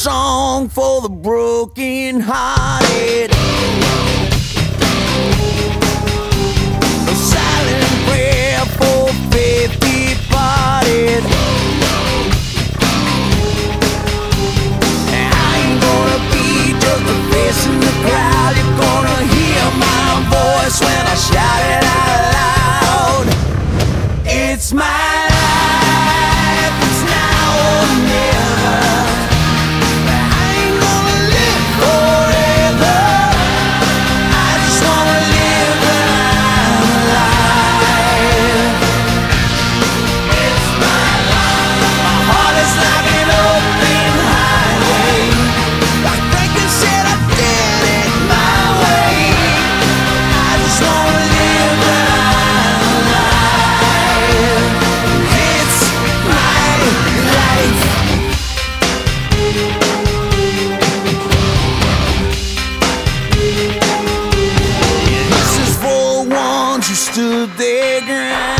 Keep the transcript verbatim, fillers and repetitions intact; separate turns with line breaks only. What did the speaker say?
song for the broken hearted, a silent prayer for faith departed. I ain't gonna be just a face in the crowd. You're gonna hear my voice when I shout it out loud. It's my life, it's now or never. I ain't gonna live forever. I just wanna live when I'm alive. It's my life. My heart is like an open highway. Like Franklin said, I did it my way. I just wanna live when I'm alive. It's my life. This is for the ones who stood their ground.